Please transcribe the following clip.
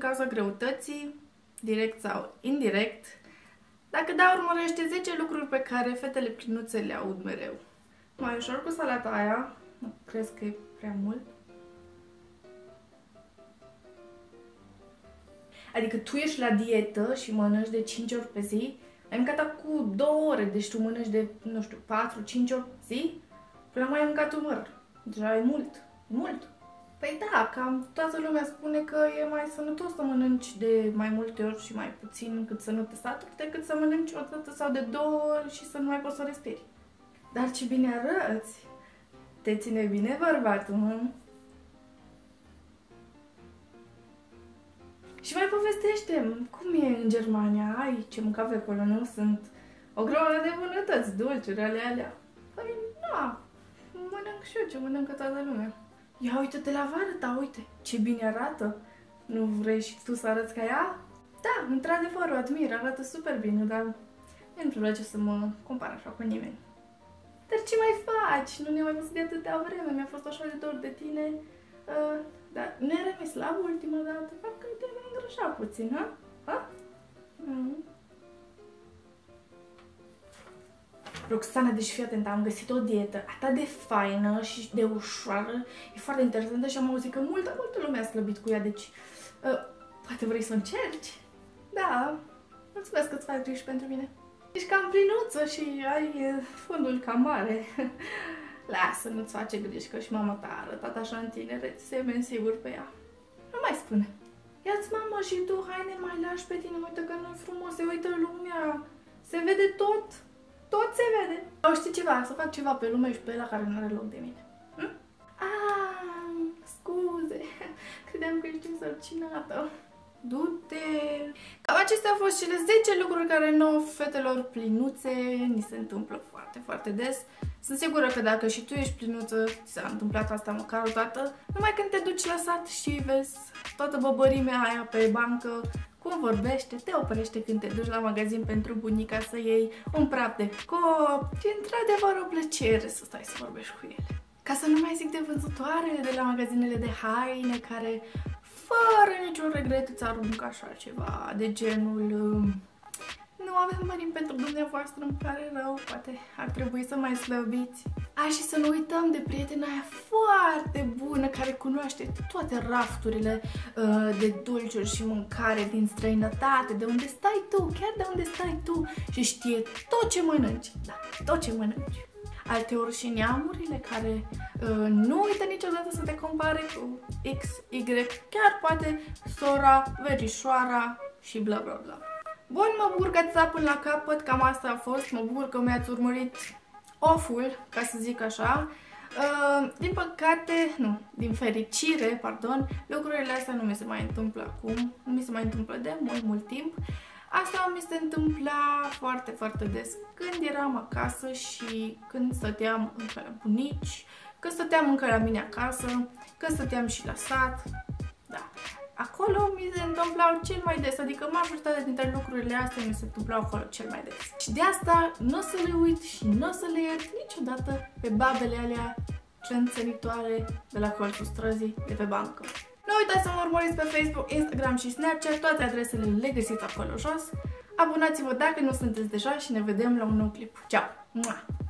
cauza greutății, direct sau indirect, dacă da, urmărește 10 lucruri pe care fetele plinuțe le aud mereu. Mai ușor cu salata aia, nu crezi că e prea mult? Adică tu ești la dietă și mănânci de 5 ori pe zi, ai mâncat acum 2 ore, deci tu mănânci de, nu știu, 4-5 ori pe zi, până mai ai mâncat un măr. Deja e mult, e mult. Păi da, cam toată lumea spune că e mai sănătos să mănânci de mai multe ori și mai puțin încât să nu te saturi, decât să mănânci o dată sau de 2 ori și să nu mai poți să respiri. Dar ce bine arăți! Te ține bine bărbatul, nu? Și mai povestește-mi, cum e în Germania? Ai ce mânca pe acolo, nu? Sunt o grămadă de bunătăți, dulciuri, alea. Păi, na, mănânc și eu ce mănâncă toată lumea. Ia uite-te la vară ta, uite, ce bine arată. Nu vrei și tu să arăți ca ea? Da, într-adevăr, o admir, arată super bine, dar nu-mi place să mă compar așa cu nimeni. Dar ce mai faci? Nu ne mai văzut de atâtea vreme, mi-a fost așa de dor de tine. Dar nu erai mai slab ultima dată? Parcă te-ai mai îngrășat puțin, ha? Ha? Roxana, deci fii atentă, am găsit o dietă atât de faină și de ușoară, e foarte interesantă și am auzit că multă lume a slăbit cu ea, deci poate vrei să încerci? Da, mulțumesc că îți faci griji pentru mine. Ești cam plinuță și ai fundul cam mare. Lasă, nu-ți face griji că și mama ta a arătat așa în tinere, semeni sigur pe ea. Nu mai spune. Ia-ți mama și tu haine mai lași pe tine, uite că nu-i frumos, se uită lumea, se vede tot. Tot se vede. O, știi ceva? Să fac ceva pe lume și pe ăla care nu are loc de mine. Scuze. Credeam că ești însărcinată. Du-te. Cam acestea au fost cele 10 lucruri care nouă fetelor plinuțe ni se întâmplă foarte, foarte des. Sunt sigură că dacă și tu ești plinuță, ți s-a întâmplat asta măcar o dată, numai când te duci la sat și vezi toată băbărimea aia pe bancă, cum vorbește, te oprește când te duci la magazin pentru bunica să iei un praf de copt. E într-adevăr o plăcere să stai să vorbești cu ele. Ca să nu mai zic de vânzătoarele de la magazinele de haine care, fără niciun regret, îți aruncă așa ceva de genul nu avem mărim pentru dumneavoastră, îmi pare rău, poate ar trebui să mai slăbiți. Și să nu uităm de prietena aia foarte bună care cunoaște toate rafturile de dulciuri și mâncare din străinătate, de unde stai tu, chiar de unde stai tu și știe tot ce mănânci, da, tot ce mănânci. Alteori și neamurile care nu uită niciodată să te compare cu X, Y, chiar poate sora, verișoara și bla bla bla. Bun, mă bucur că ați stat până la capăt, cam asta a fost, mă bucur că mi-ați urmărit off-ul, ca să zic așa. Din păcate, nu, din fericire, pardon, lucrurile astea nu mi se mai întâmplă acum, nu mi se mai întâmplă de mult timp. Asta mi se întâmpla foarte, foarte des când eram acasă și când stăteam încă la bunici, când stăteam încă la mine acasă, când stăteam și la sat, da. Acolo mi se întâmplau cel mai des, adică majoritatea dintre lucrurile astea mi se întâmplau acolo cel mai des. Și de asta nu o să le uit și nu o să le iert niciodată pe babele alea clănțănitoare de la colțul străzii, de pe bancă. Nu uitați să mă urmăriți pe Facebook, Instagram și Snapchat, toate adresele le găsiți acolo jos. Abonați-vă dacă nu sunteți deja și ne vedem la un nou clip. Ceau!